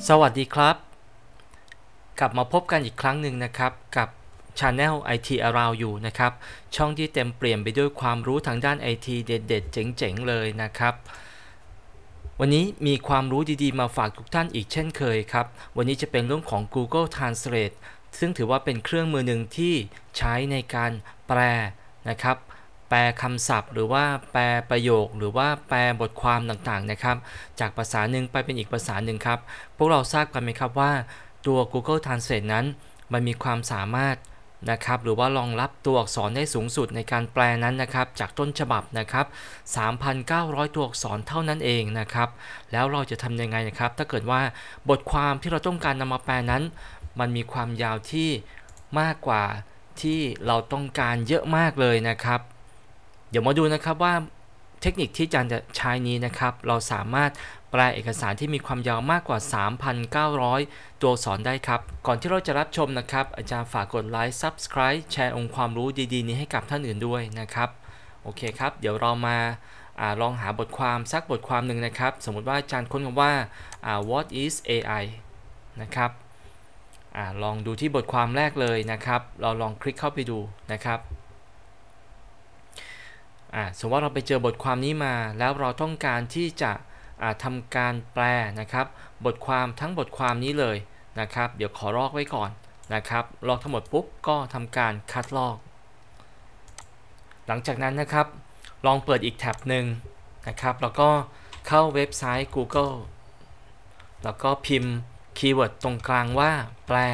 สวัสดีครับกลับมาพบกันอีกครั้งหนึ่งนะครับกับ Channel IT Around You นะครับช่องที่เต็มเปลี่ยนไปด้วยความรู้ทางด้าน IT เด็ดๆเจ๋งๆเลยนะครับวันนี้มีความรู้ดีๆมาฝากทุกท่านอีกเช่นเคยครับวันนี้จะเป็นเรื่องของ Google Translate ซึ่งถือว่าเป็นเครื่องมือหนึ่งที่ใช้ในการแปลนะครับแปลคำศัพท์หรือว่าแปลประโยคหรือว่าแปลบทความต่างๆนะครับจากภาษาหนึ่งไปเป็นอีกภาษาหนึ่งครับพวกเราทราบกันไหมครับว่าตัว Google Translate นั้นมันมีความสามารถนะครับหรือว่ารองรับตัวอักษรได้สูงสุดในการแปลนั้นนะครับจากต้นฉบับนะครับ 3,900 ตัวอักษรเท่านั้นเองนะครับแล้วเราจะทำยังไงนะครับถ้าเกิดว่าบทความที่เราต้องการนำมาแปลนั้นมันมีความยาวที่มากกว่าที่เราต้องการเยอะมากเลยนะครับเดี๋ยวมาดูนะครับว่าเทคนิคที่อาจารย์จะใช้นี้นะครับเราสามารถแปลเอกสารที่มีความยาวมากกว่า 3,900 ตัวอักษรได้ครับก่อนที่เราจะรับชมนะครับอาจารย์ฝากกดไลค์ Subscribe แชร์องค์ความรู้ดีๆนี้ให้กับท่านอื่นด้วยนะครับโอเคครับเดี๋ยวเรามาลองหาบทความสักบทความหนึ่งนะครับสมมุติว่าอาจารย์ค้นคำว่าwhat is AI นะครับลองดูที่บทความแรกเลยนะครับเราลองคลิกเข้าไปดูนะครับสมมติว่าเราไปเจอบทความนี้มาแล้วเราต้องการที่จะทำการแปลนะครับบทความทั้งบทความนี้เลยนะครับเดี๋ยวขอลอกไว้ก่อนนะครับลอกทั้งหมดปุ๊บก็ทำการคัดลอกหลังจากนั้นนะครับลองเปิดอีกแท็บหนึ่งนะครับแล้วก็เข้าเว็บไซต์ Google แล้วก็พิมพ์คีย์เวิร์ดตรงกลางว่าแปล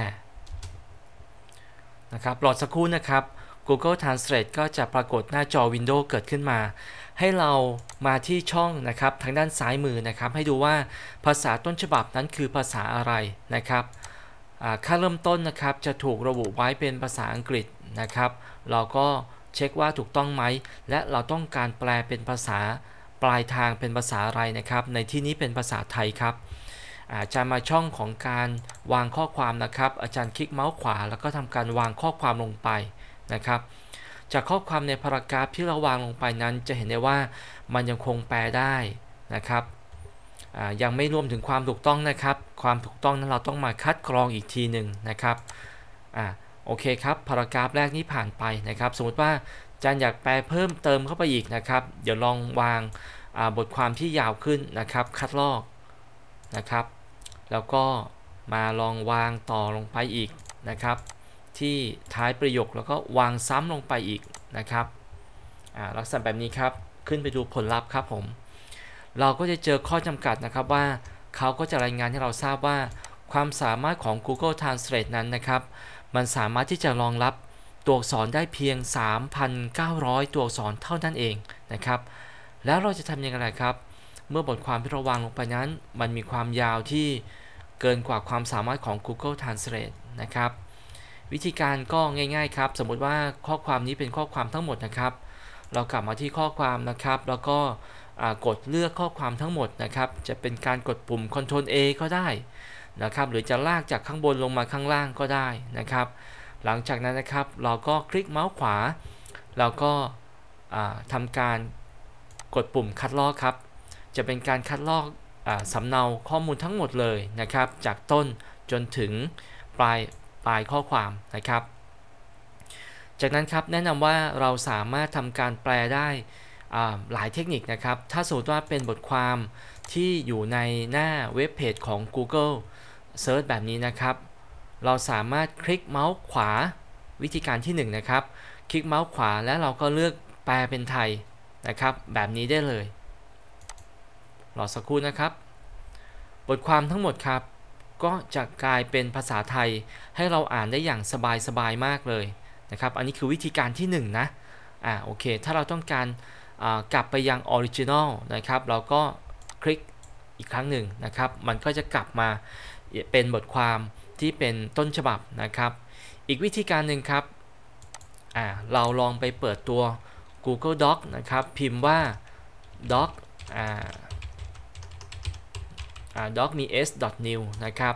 นะครับรอสักครู่นะครับ Google Translate ก็จะปรากฏหน้าจอ Windows เกิดขึ้นมาให้เรามาที่ช่องนะครับทางด้านซ้ายมือนะครับให้ดูว่าภาษาต้นฉบับนั้นคือภาษาอะไรนะครับค่าเริ่มต้นนะครับจะถูกระบุไว้เป็นภาษาอังกฤษนะครับเราก็เช็คว่าถูกต้องไหมและเราต้องการแปลเป็นภาษาปลายทางเป็นภาษาอะไรนะครับในที่นี้เป็นภาษาไทยครับอาจารย์มาช่องของการวางข้อความนะครับอาจารย์คลิกเมาส์ขวาแล้วก็ทำการวางข้อความลงไปนะครับจากข้อความในพารากราฟที่เราวางลงไปนั้นจะเห็นได้ว่ามันยังคงแปลได้นะครับยังไม่รวมถึงความถูกต้องนะครับความถูกต้องนั้นเราต้องมาคัดกรองอีกทีหนึ่งนะครับโอเคครับพารากราฟแรกนี้ผ่านไปนะครับสมมติว่าอาจารย์อยากแปลเพิ่มเติมเข้าไปอีกนะครับเดี๋ยวลองวางบทความที่ยาวขึ้นนะครับคัดลอกนะครับแล้วก็มาลองวางต่อลงไปอีกนะครับที่ท้ายประโยคแล้วก็วางซ้ำลงไปอีกนะครับลักษณะแบบนี้ครับขึ้นไปดูผลลัพธ์ครับผมเราก็จะเจอข้อจำกัดนะครับว่าเขาก็จะรายงานให้เราทราบว่าความสามารถของ Google Translate นั้นนะครับมันสามารถที่จะรองรับตัวอักษรได้เพียง 3,900 ตัวอักษรเท่านั้นเองนะครับแล้วเราจะทำยังไงครับเมื่อบทความที่เราวางลงไปนั้นมันมีความยาวที่เกินกว่าความสามารถของ Google Translate นะครับวิธีการก็ง่ายๆครับสมมุติว่าข้อความนี้เป็นข้อความทั้งหมดนะครับเรากลับมาที่ข้อความนะครับแล้วก็กดเลือกข้อความทั้งหมดนะครับจะเป็นการกดปุ่ม Ctrl A ก็ได้นะครับหรือจะลากจากข้างบนลงมาข้างล่างก็ได้นะครับหลังจากนั้นนะครับเราก็คลิกเมาส์ขวาเราก็ทำการกดปุ่มคัดลอกครับจะเป็นการคัดลอกสำเนาข้อมูลทั้งหมดเลยนะครับจากต้นจนถึงปลายข้อความนะครับจากนั้นครับแนะนำว่าเราสามารถทำการแปลได้หลายเทคนิคนะครับถ้าสมมติว่าเป็นบทความที่อยู่ในหน้าเว็บเพจของ Google Search แบบนี้นะครับเราสามารถคลิกเมาส์ขวาวิธีการที่1นะครับคลิกเมาส์ขวาแล้วเราก็เลือกแปลเป็นไทยนะครับแบบนี้ได้เลยรอสักครู่นะครับบทความทั้งหมดครับก็จะกลายเป็นภาษาไทยให้เราอ่านได้อย่างสบายๆมากเลยนะครับอันนี้คือวิธีการที่1นะโอเคถ้าเราต้องการกลับไปยังออริจินอลนะครับเราก็คลิกอีกครั้งหนึ่งนะครับมันก็จะกลับมาเป็นบทความที่เป็นต้นฉบับนะครับอีกวิธีการหนึ่งครับเราลองไปเปิดตัว Google Doc นะครับพิมพ์ว่า doc doc มี s.new นะครับ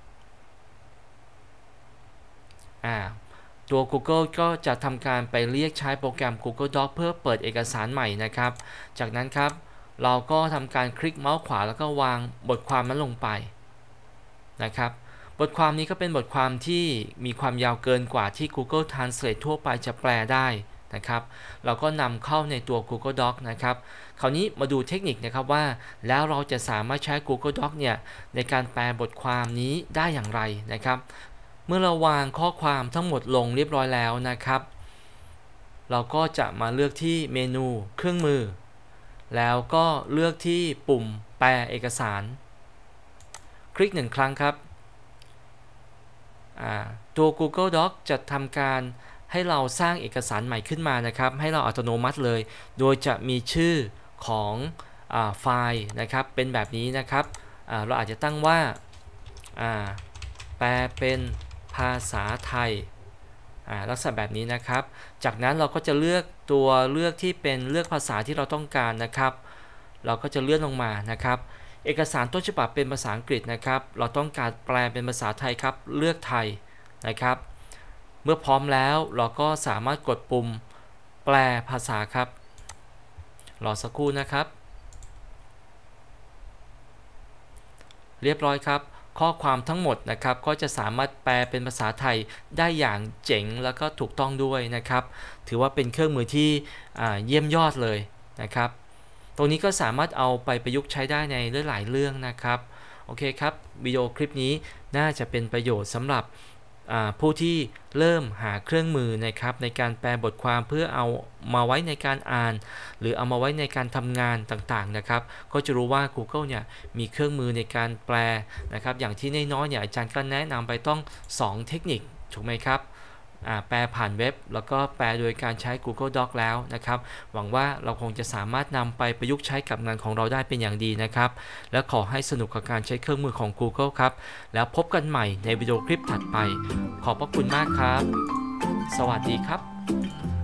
ตัว Google ก็จะทำการไปเรียกใช้โปรแกรม Google Doc เพื่อเปิดเอกสารใหม่นะครับจากนั้นครับเราก็ทำการคลิกเมาส์ขวาแล้วก็วางบทความนั้นลงไปนะครับบทความนี้ก็เป็นบทความที่มีความยาวเกินกว่าที่ Google Translate ทั่วไปจะแปลได้นะครับเราก็นำเข้าในตัว Google Doc นะครับคราวนี้มาดูเทคนิคนะครับว่าแล้วเราจะสามารถใช้ Google Doc เนี่ยในการแปลบทความนี้ได้อย่างไรนะครับเมื่อเราวางข้อความทั้งหมดลงเรียบร้อยแล้วนะครับเราก็จะมาเลือกที่เมนูเครื่องมือแล้วก็เลือกที่ปุ่มแปลเอกสารคลิก1ครั้งครับตัว Google Doc จะทำการให้เราสร้างเอกสารใหม่ขึ้นมานะครับให้เราอัตโนมัติเลยโดยจะมีชื่อของไฟล์นะครับเป็นแบบนี้นะครับเราอาจจะตั้งว่าแปลเป็นภาษาไทยลักษณะแบบนี้นะครับจากนั้นเราก็จะเลือกที่เป็นเลือกภาษาที่เราต้องการนะครับเราก็จะเลื่อนลงมานะครับเอกสารต้นฉบับเป็นภาษาอังกฤษนะครับเราต้องการแปลเป็นภาษาไทยครับเลือกไทยนะครับเมื่อพร้อมแล้วเราก็สามารถกดปุ่มแปลภาษาครับรอสักครู่นะครับเรียบร้อยครับข้อความทั้งหมดนะครับก็จะสามารถแปลเป็นภาษาไทยได้อย่างเจ๋งแล้วก็ถูกต้องด้วยนะครับถือว่าเป็นเครื่องมือที่เยี่ยมยอดเลยนะครับตรงนี้ก็สามารถเอาไปประยุกต์ใช้ได้ในหลายเรื่องนะครับโอเคครับวิดีโอคลิปนี้น่าจะเป็นประโยชน์สำหรับผู้ที่เริ่มหาเครื่องมือนะครับในการแปลบทความเพื่อเอามาไว้ในการอ่านหรือเอามาไว้ในการทำงานต่างๆนะครับก็จะรู้ว่า Google เนี่ยมีเครื่องมือในการแปลนะครับอย่างที่น้อยๆเนี่ยอาจารย์ก็แนะนำไปต้อง2เทคนิคถูกไหมครับแปลผ่านเว็บแล้วก็แปลโดยการใช้ Google Doc แล้วนะครับหวังว่าเราคงจะสามารถนำไปประยุกต์ใช้กับงานของเราได้เป็นอย่างดีนะครับและขอให้สนุกกับการใช้เครื่องมือของ Google ครับแล้วพบกันใหม่ในวิดีโอคลิปถัดไปขอบพระคุณมากครับสวัสดีครับ